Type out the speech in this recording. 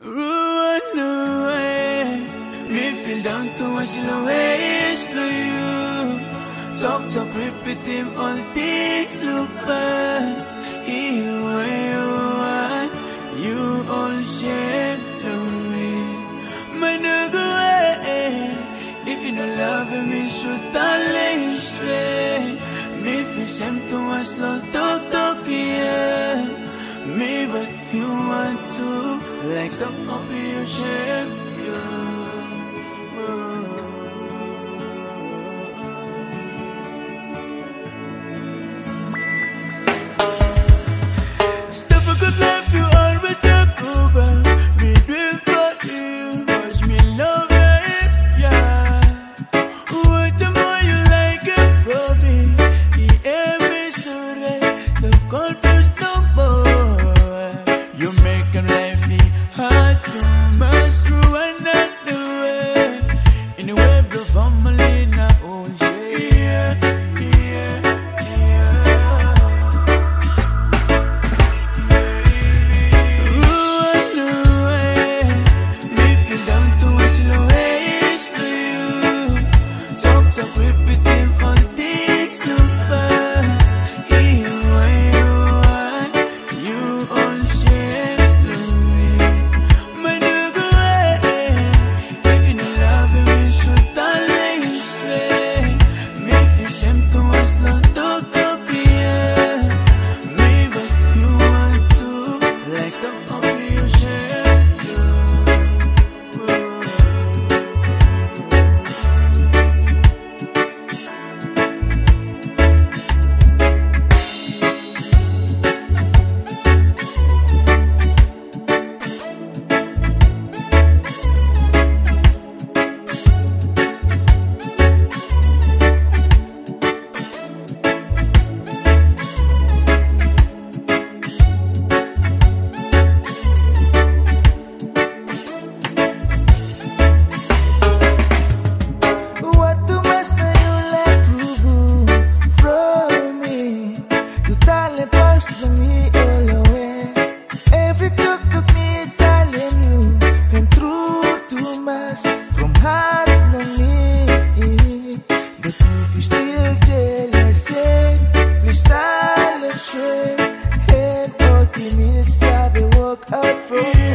Run away. Me feel down to my silhouette to you. Talk, repeat him, all things look past. Here where you are, you all share the way. My no go away. If you don't love me, should I straight. Me feel same to us, not talk, yeah. Me, but you want to, like stop up your shame, yeah. Step a good life, you always talk about. Me dream for you, cause me love it, yeah. What the more you like it from me, you hear me so right, stop confused no more. You make a life me hard to mess through another way. In the way, bro, family, na own shit, yeah. Out from